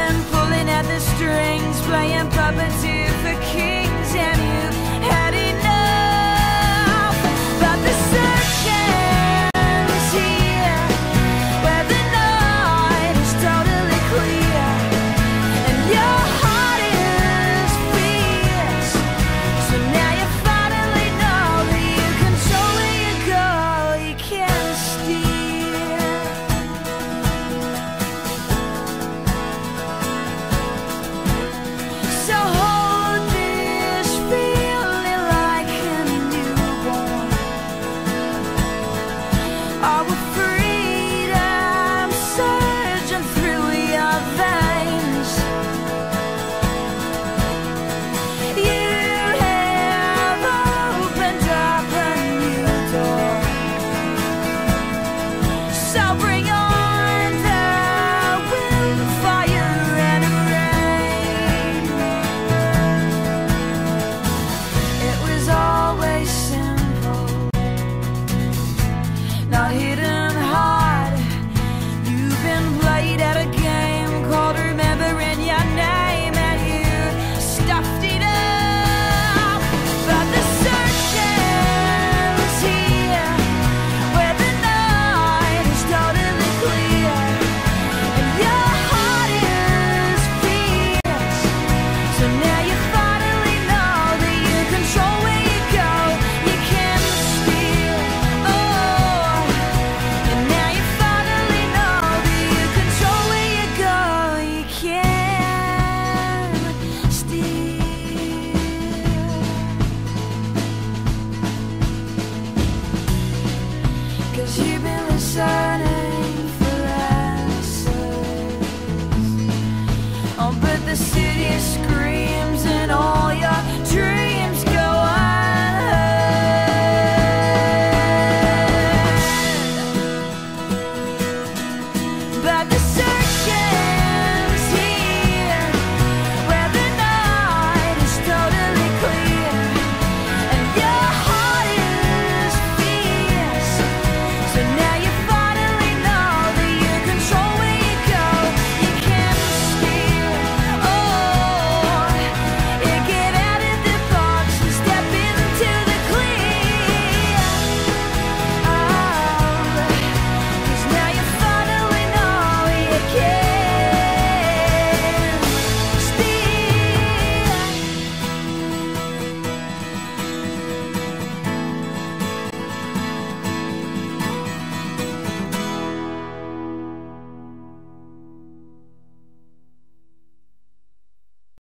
been pulling at the strings, playing puppeteer for kings, and you've had enough. But the search ends here, where the night is totally clear, and your heart is fierce. So now you finally know that you control where you go, you can't steer. So hold this feeling like a newborn. Our freedom surging through your veins. You have opened up a new door. So bring on the wind, fire, and rain. It was always simple, not hidden hard. You've been played at a game called remembering your name, and you stuffed it up. But the search ends here, where the night is totally clear, and your heart is fierce. So now you finally know that you control where you go, you can't steer. Oh, and now you finally know that you control where you go, you can't steer. 'Cause you've been listening for answers. Oh, but the city is screwed.